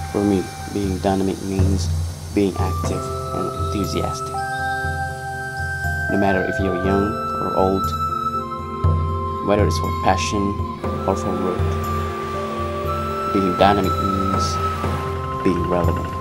For me, being dynamic means being active and enthusiastic. No matter if you're young or old, whether it's for passion or for work, being dynamic means being relevant.